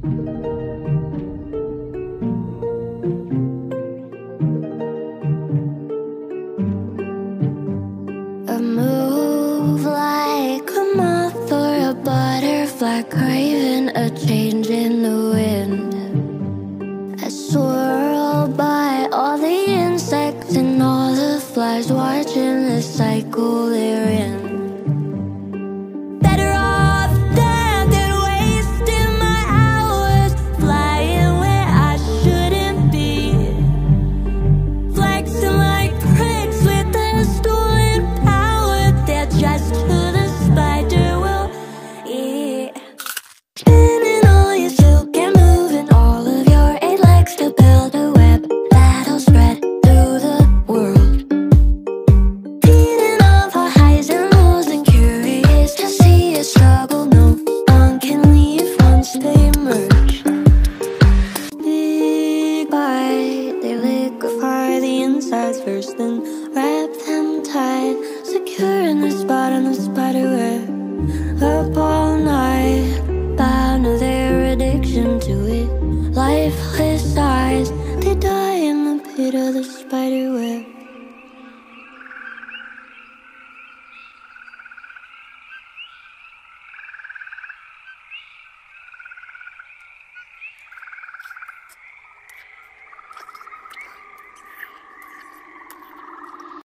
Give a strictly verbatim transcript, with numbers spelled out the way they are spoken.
I move like a moth or a butterfly, craving a change in the wind. I swirl by all the insects and all the flies, watching the cycle they're in. Better off dead than wasting my hours flying where I shouldn't be, flexing like pricks with a stolen power. They're just who the spider will eat. Spinning all your silk and moving all of your eight legs to build a web that'll spread through the world. Feeding off our highs and lows and curious to see a struggle no one can leave once they merge. Big bite, they liquefy the insides first, then wrap them tight, secure in the spot on the spider web.